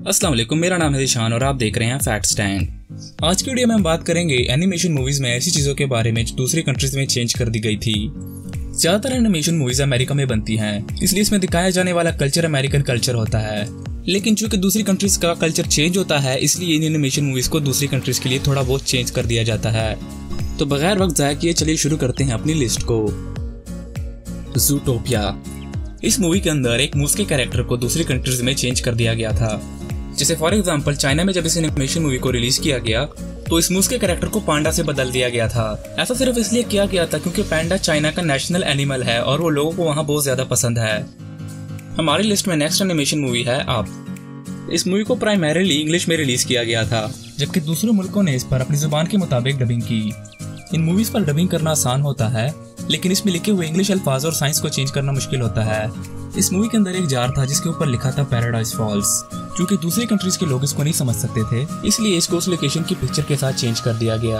अस्सलाम वालेकुम, मेरा नाम है दिशान और आप देख रहे हैं फैक्ट स्टैंड। आज की वीडियो में हम बात करेंगे एनिमेशन मूवीज में ऐसी चीजों के बारे में जो दूसरी कंट्रीज में चेंज कर दी गई थी। ज्यादातर एनिमेशन मूवीज अमेरिका में बनती हैं, इसलिए इसमें दिखाया जाने वाला कल्चर अमेरिकन कल्चर होता है। लेकिन चूंकि दूसरी कंट्रीज का कल्चर चेंज होता है, इसलिए इन एनिमेशन मूवीज को दूसरी कंट्रीज के लिए थोड़ा बहुत चेंज कर दिया जाता है। तो बगैर वक्त जाया किए चलिए शुरू करते हैं अपनी लिस्ट को। ज़ूटोपिया। इस मूवी के अंदर एक मूस के कैरेक्टर को दूसरी कंट्रीज में चेंज कर दिया गया था। जैसे फॉर एग्जांपल चाइना में जब इस एनिमेशन मूवी को रिलीज किया गया तो इस मूस के कैरेक्टर को पांडा से बदल दिया गया था। ऐसा सिर्फ इसलिए किया गया था क्योंकि पांडा चाइना का नेशनल एनिमल है और वो लोगों को वहाँ बहुत ज्यादा पसंद है। हमारी लिस्ट में नेक्स्ट एनिमेशन मूवी है अप। इस मूवी को प्राइमरीली इंग्लिश में रिलीज किया गया था, जबकि दूसरे मुल्कों ने इस पर अपनी जुबान के मुताबिक डबिंग की। इन मूवीज पर डबिंग करना आसान होता है, लेकिन इसमें लिखे हुए इंग्लिश अल्फाज और साइंस को चेंज करना मुश्किल होता है। इस मूवी के अंदर एक जार था जिसके ऊपर लिखा था पैराडाइज फॉल्स। क्योंकि दूसरी कंट्रीज के लोग इसको नहीं समझ सकते थे, इसलिए इसको उस लोकेशन की पिक्चर के साथ चेंज कर दिया गया।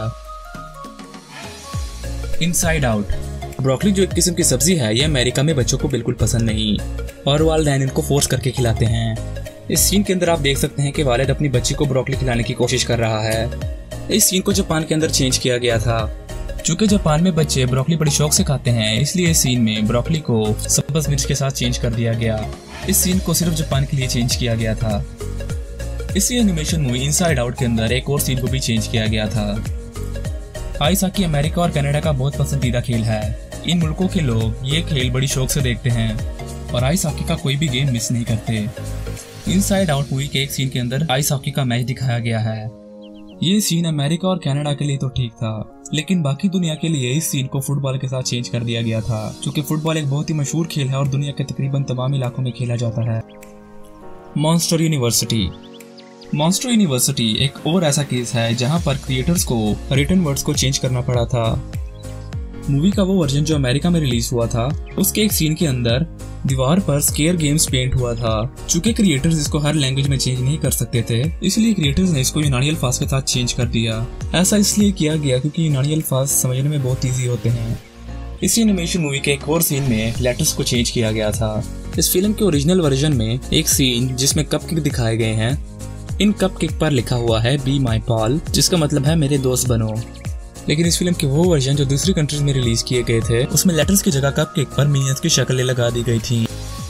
Inside out. ब्रोकली जो एक किस्म की सब्जी है, यह अमेरिका में बच्चों को बिल्कुल पसंद नहीं और वालिदैन इनको फोर्स करके खिलाते हैं। इस सीन के अंदर आप देख सकते हैं कि वालिद अपनी बच्ची को ब्रोकली खिलाने की कोशिश कर रहा है। इस सीन को जापान के अंदर चेंज किया गया था। चूंकि जापान में बच्चे ब्रोकली बड़ी शौक से खाते हैं, इसलिए इस सीन में ब्रोकली को सब्ज मिर्च के साथ चेंज कर दिया गया। इस सीन को सिर्फ जापान के लिए चेंज किया गया था। इसी एनिमेशन मूवी इनसाइड आउट के अंदर एक और सीन को भी चेंज किया गया था। आइस हॉकी अमेरिका और कनाडा का बहुत पसंदीदा खेल है। इन मुल्कों के लोग ये खेल बड़ी शौक से देखते हैं और आइस हॉकी का कोई भी गेम मिस नहीं करते। इनसाइड आउट मूवी के एक सीन के अंदर आइस हॉकी का मैच दिखाया गया है। ये सीन अमेरिका और कनाडा के लिए तो ठीक था, लेकिन बाकी दुनिया के लिए इस सीन को फुटबॉल के साथ चेंज कर दिया गया था। क्योंकि फुटबॉल एक बहुत ही मशहूर खेल है और दुनिया के तकरीबन तमाम इलाकों में खेला जाता है। Monster university. मॉन्स्टर यूनिवर्सिटी एक और ऐसा केस है जहां पर क्रिएटर्स को रिटन वर्ड्स को चेंज करना पड़ा था। मूवी का वो वर्जन जो अमेरिका में रिलीज हुआ था, उसके एक सीन के अंदर दीवार पर स्केयर गेम्स पेंट हुआ था। चूंकि क्रिएटर्स इसको हर लैंग्वेज में चेंज नहीं कर सकते थे, इसलिए क्रिएटर्स ने इसको यूनानी अल्फाज के साथ चेंज कर दिया। ऐसा इसलिए किया गया क्योंकि यूनानी अल्फाज समझने में बहुत ईजी होते हैं। इसी एनिमेशन मूवी के एक और सीन में लेटर्स को चेंज किया गया था। इस फिल्म के ओरिजिनल वर्जन में एक सीन जिसमें कपकेक दिखाए गए हैं। इन कपकेक पर लिखा हुआ है बी माई पाल, जिसका मतलब है मेरे दोस्त बनो। लेकिन इस फिल्म के वो वर्जन जो दूसरी कंट्रीज में रिलीज किए गए थे, उसमें लेटर्स की जगह कपकेक पर मिनियंस की शक्लें लगा दी गई थी।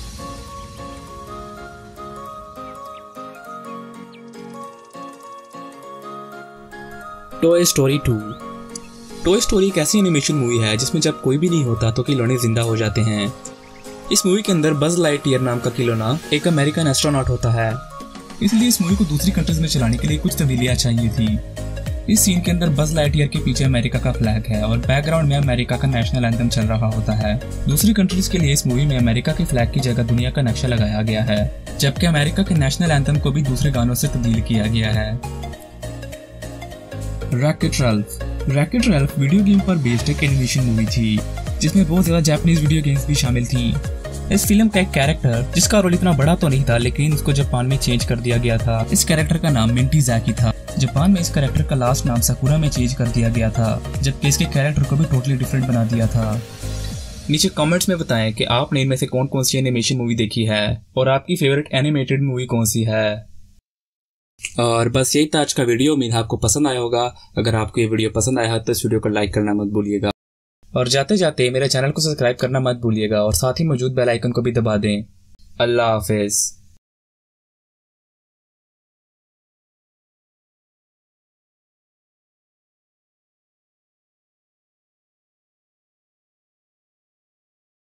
Toy story 2। टॉय स्टोरी एक ऐसी एनिमेशन मूवी है जिसमें जब कोई भी नहीं होता तो खिलौने जिंदा हो जाते हैं। इस मूवी के अंदर बज लाइटईयर नाम का खिलौना एक अमेरिकन एस्ट्रोनॉट होता है, इसलिए इस मूवी को दूसरी कंट्रीज में चलाने के लिए कुछ तब्दीलियां चाहिए थी। इस सीन के अंदर बज लाइटईयर के पीछे अमेरिका का फ्लैग है और बैकग्राउंड में अमेरिका का नेशनल एंथम चल रहा होता है। दूसरी कंट्रीज के लिए इस मूवी में अमेरिका के फ्लैग की जगह दुनिया का नक्शा लगाया गया है, जबकि अमेरिका के नेशनल एंथम को भी दूसरे गानों से तब्दील किया गया है। Wreck it Ralph. Wreck it Ralph video game पर बेस्ड एक एनिमेशन मूवी थी, जिसमें बहुत ज्यादा जापानीज वीडियो गेम्स भी शामिल थी। इस फिल्म का एक कैरेक्टर जिसका रोल इतना बड़ा तो नहीं था, लेकिन इसको जापान में चेंज कर दिया गया था। इस कैरेक्टर का नाम मिंटी जैकी था। जापान में इस कैरेक्टर का लास्ट नाम साकुरा में चेंज कर दिया गया था, जबकि इसके कैरेक्टर को भी टोटली डिफरेंट बना दिया था। नीचे कमेंट्स में बताएं कि आपने इनमें से कौन कौन सी एनिमेशन मूवी देखी है और आपकी फेवरेट एनिमेटेड मूवी कौन सी है। और बस यही था आज का वीडियो। उम्मीद आपको पसंद आया होगा। अगर आपको ये वीडियो पसंद आया तो इस वीडियो को लाइक करना मत भूलिएगा और जाते जाते मेरे चैनल को सब्सक्राइब करना मत भूलिएगा और साथ ही मौजूद बेल आइकन को भी दबा दें। अल्लाह हाफिज।